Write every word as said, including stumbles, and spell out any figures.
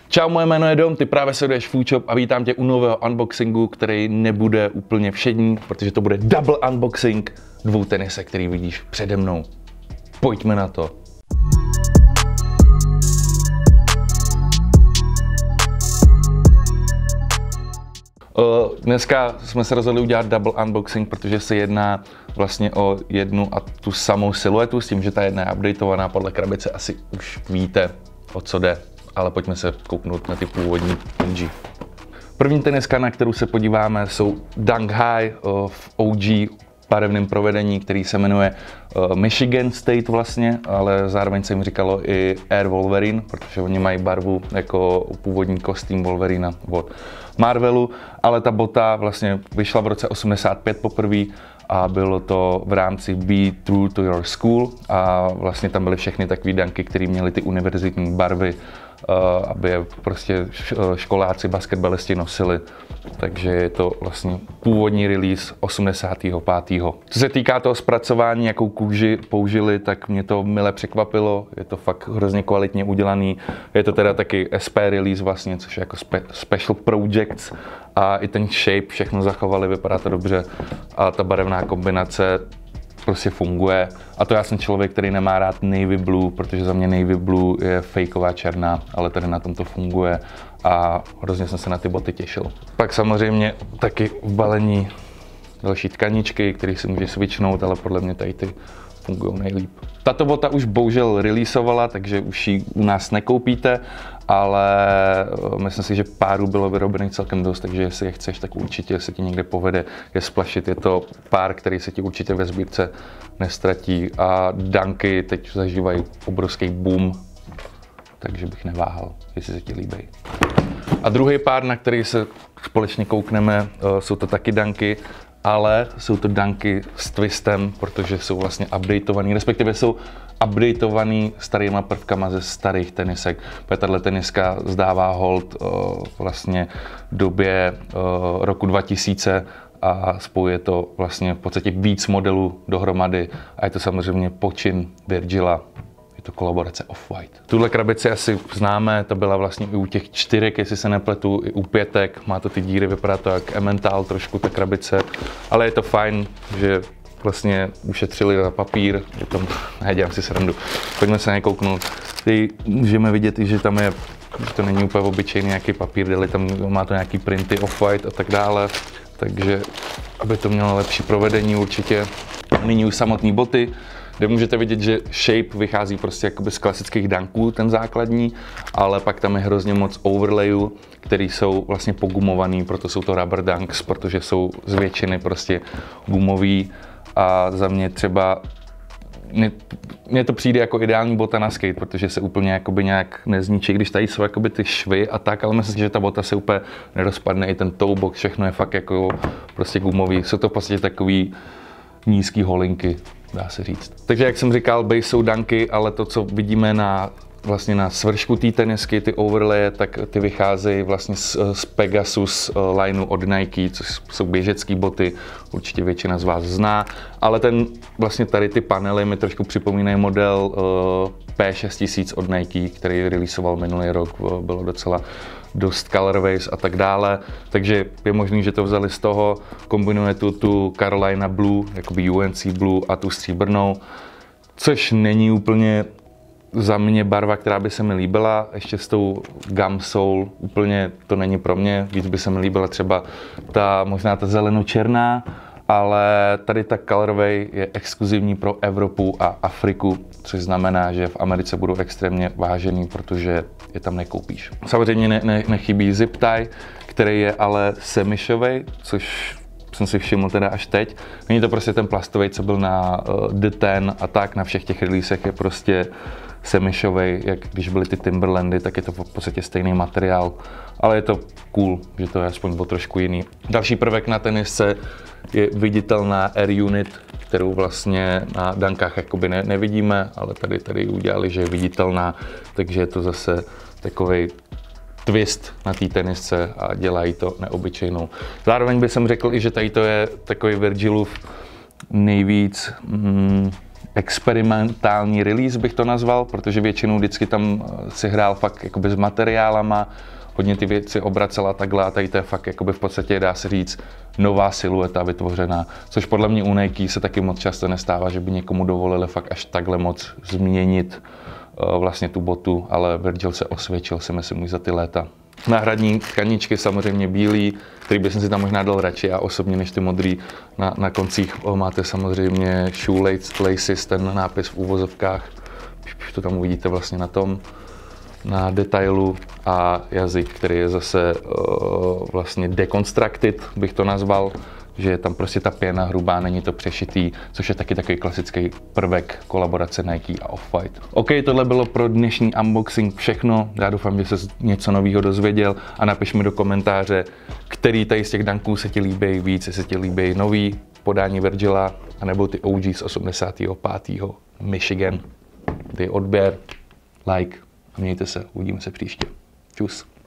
Čau, moje jméno je Dom, ty právě sleduješ Foodshop a vítám tě u nového unboxingu, který nebude úplně všední, protože to bude double unboxing dvou tenisek, který vidíš přede mnou. Pojďme na to. Dneska jsme se rozhodli udělat double unboxing, protože se jedná vlastně o jednu a tu samou siluetu, s tím, že ta jedna je updateovaná podle krabice, asi už víte, o co jde, ale pojďme se kouknout na ty původní N G. První teniska, na kterou se podíváme, jsou Dunk High v O G barevném provedení, který se jmenuje Michigan State vlastně, ale zároveň se jim říkalo i Air Wolverine, protože oni mají barvu jako původní kostým Wolverina od Marvelu, ale ta bota vlastně vyšla v roce osmdesát pět poprvé a bylo to v rámci Be True to Your School a vlastně tam byly všechny takové dunky, které měly ty univerzitní barvy, aby je prostě školáci, basketbalisti nosili. Takže je to vlastně původní release osmdesátého pátého Co se týká toho zpracování, jakou kůži použili, tak mě to mile překvapilo. Je to fakt hrozně kvalitně udělaný. Je to teda taky S P release vlastně, což je jako spe, special projects. A i ten shape, všechno zachovali, vypadá to dobře. A ta barevná kombinace prostě funguje. A to já jsem člověk, který nemá rád navy blue, protože za mě navy blue je fejková černá, ale tady na tom to funguje a hrozně jsem se na ty boty těšil. Pak samozřejmě taky v balení další tkaničky, které si můžeš switchnout, ale podle mě tady ty fungují nejlíp. Tato bota už bohužel releasovala, takže už ji u nás nekoupíte, ale myslím si, že párů bylo vyrobených celkem dost, takže jestli je chceš, tak určitě se ti někde povede je splašit. Je to pár, který se ti určitě ve sbírce nestratí a dunky teď zažívají obrovský boom, takže bych neváhal, jestli se ti líbí. A druhý pár, na který se společně koukneme, jsou to taky dunky, ale jsou to dunky s twistem, protože jsou vlastně updateovaný, respektive jsou updateovaný starýma prvkama ze starých tenisek. Tato teniska zdává hold uh, vlastně v době uh, roku dva tisíce a spojuje to vlastně v podstatě víc modelů dohromady a je to samozřejmě počin Virgila. Je to kolaborace Off-White. Tuhle krabici asi známe, to byla vlastně i u těch čtyřek, jestli se nepletu, i u pětek. Má to ty díry, vypadá to jak Emmental trošku ta krabice, ale je to fajn, že vlastně ušetřili na papír, je tam, ne, dělám si srandu. Pojďme se na ně kouknout. Tady můžeme vidět, že tam je, že to není úplně obyčejný nějaký papír, dali tam, má to nějaký printy Off-White a tak dále, takže aby to mělo lepší provedení určitě. Nyní už samotné boty, kde můžete vidět, že shape vychází prostě jakoby z klasických dunků, ten základní, ale pak tam je hrozně moc overlayů, který jsou vlastně pogumovaný, proto jsou to rubber dunks, protože jsou z většiny prostě gumový a za mě třeba mně to přijde jako ideální bota na skate, protože se úplně jakoby nějak nezničí, když tady jsou jakoby ty švy a tak, ale myslím, že ta bota se úplně nerozpadne, i ten toe box, všechno je fakt jako prostě gumový, jsou to v podstatě takový nízký holinky, dá se říct. Takže jak jsem říkal, base jsou dunky, ale to, co vidíme na vlastně na svršku té tenisky, ty overlaye, tak ty vycházejí vlastně z, z Pegasus lineu od Nike, což jsou běžecké boty, určitě většina z vás zná, ale ten vlastně tady ty panely mi trošku připomínají model uh, P šest tisíc od Nike, který releasoval minulý rok, bylo docela dost colorways a tak dále, takže je možný, že to vzali z toho, kombinuje tu, tu Carolina Blue, jakoby U N C Blue a tu stříbrnou, což není úplně za mě barva, která by se mi líbila, ještě s tou Gum Soul úplně to není pro mě, víc by se mi líbila třeba ta, možná ta zeleno-černá, ale tady ta colorway je exkluzivní pro Evropu a Afriku, což znamená, že v Americe budou extrémně vážený, protože je tam nekoupíš. Samozřejmě ne, ne, nechybí zip tie, který je ale semišovej, což jsem si všiml teda až teď. Není to prostě ten plastový, co byl na uh, The Ten a tak, na všech těch releasech je prostě semišovej, jak když byly ty Timberlandy, tak je to v podstatě stejný materiál, ale je to cool, že to je aspoň o trošku jiný. Další prvek na tenisce je viditelná Air Unit, kterou vlastně na dunkách jakoby ne, nevidíme, ale tady tady udělali, že je viditelná, takže je to zase takovej twist na té tenisce a dělají to neobyčejnou. Zároveň bych řekl i, že tady to je takový Virgilův nejvíc mm, experimentální release bych to nazval, protože většinou vždycky tam si hrál fakt jakoby s materiálama, hodně ty věci obracela takhle a tady to je fakt jakoby v podstatě dá se říct nová silueta vytvořená, což podle mě u Nike se taky moc často nestává, že by někomu dovolili fakt až takhle moc změnit uh, vlastně tu botu, ale Virgil se osvědčil, si myslím, už za ty léta. Náhradní tkaničky samozřejmě bílý, který bych si tam možná dal radši já osobně než ty modrý. Na, na koncích máte samozřejmě shoe laces, ten nápis v úvozovkách, už to tam uvidíte vlastně na tom, na detailu, a jazyk, který je zase uh, vlastně deconstructed, bych to nazval, že je tam prostě ta pěna hrubá, není to přešitý, což je taky takový klasický prvek kolaborace Nike a Off-White. OK, tohle bylo pro dnešní unboxing všechno. Já doufám, že jsi něco nového dozvěděl a napiš mi do komentáře, který tady z těch dunků se ti líbí víc, jestli se ti líbí nový podání Virgila, anebo ty O G z osmdesátého pátého Michigan. Dej odběr, like a mějte se, uvidíme se příště. Čus.